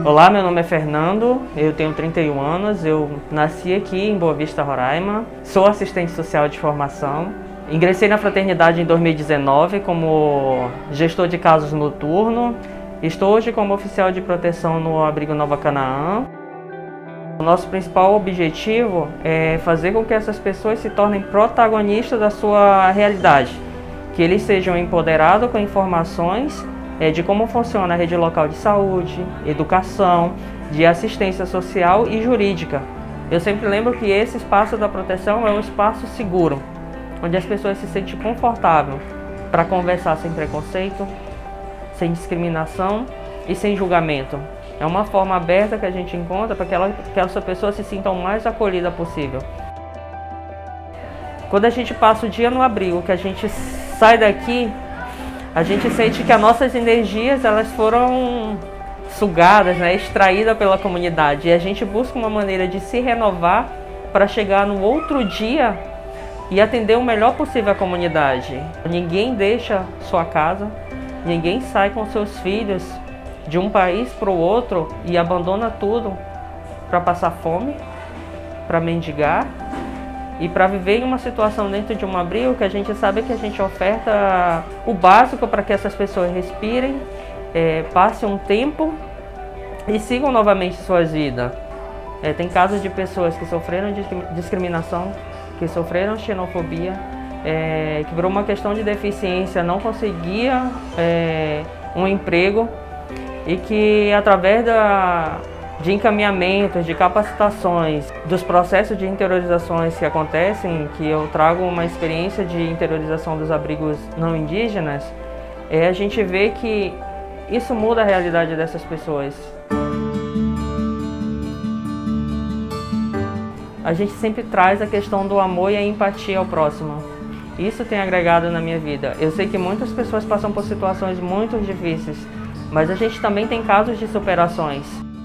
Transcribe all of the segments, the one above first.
Olá, meu nome é Fernando, eu tenho 31 anos, eu nasci aqui em Boa Vista, Roraima, sou assistente social de formação. Ingressei na fraternidade em 2019 como gestor de casos noturno, estou hoje como oficial de proteção no abrigo Nova Canaã. O nosso principal objetivo é fazer com que essas pessoas se tornem protagonistas da sua realidade, que eles sejam empoderados com informações de como funciona a rede local de saúde, educação, de assistência social e jurídica. Eu sempre lembro que esse espaço da proteção é um espaço seguro, onde as pessoas se sentem confortáveis para conversar sem preconceito, sem discriminação e sem julgamento. É uma forma aberta que a gente encontra para que essa pessoa se sinta o mais acolhida possível. Quando a gente passa o dia no abrigo, que a gente sai daqui, a gente sente que as nossas energias elas foram sugadas, extraídas pela comunidade. E a gente busca uma maneira de se renovar para chegar no outro dia e atender o melhor possível a comunidade. Ninguém deixa sua casa, ninguém sai com seus filhos de um país para o outro e abandona tudo para passar fome, para mendigar e para viver em uma situação dentro de um abrigo que a gente sabe que a gente oferta o básico para que essas pessoas respirem, passem um tempo e sigam novamente suas vidas. Tem casos de pessoas que sofreram discriminação, que sofreram xenofobia, que por uma questão de deficiência não conseguia um emprego e que através de encaminhamentos, de capacitações, dos processos de interiorizações que acontecem, que eu trago uma experiência de interiorização dos abrigos não indígenas, a gente vê que isso muda a realidade dessas pessoas. A gente sempre traz a questão do amor e a empatia ao próximo. Isso tem agregado na minha vida. Eu sei que muitas pessoas passam por situações muito difíceis, mas a gente também tem casos de superações.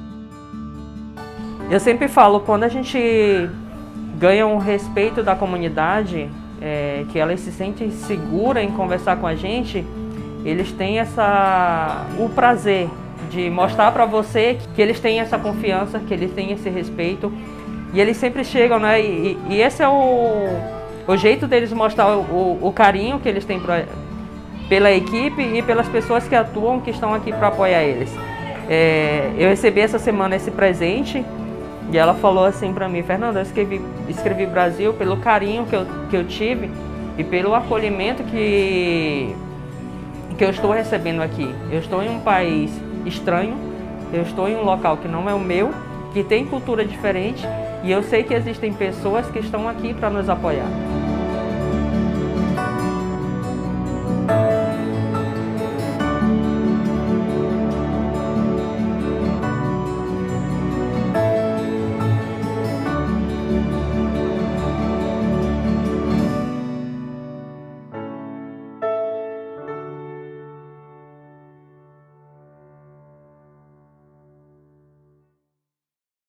Eu sempre falo, quando a gente ganha um respeito da comunidade, que elas se sentem seguras em conversar com a gente, eles têm o prazer de mostrar para você que eles têm essa confiança, que eles têm esse respeito. E eles sempre chegam, e esse é o jeito deles mostrar o carinho que eles têm pela equipe e pelas pessoas que atuam, que estão aqui para apoiar eles. Eu recebi essa semana esse presente e ela falou assim para mim: Fernanda, eu escrevi Brasil pelo carinho que eu tive e pelo acolhimento que eu estou recebendo aqui. Eu estou em um país estranho, eu estou em um local que não é o meu, que tem cultura diferente, e eu sei que existem pessoas que estão aqui para nos apoiar.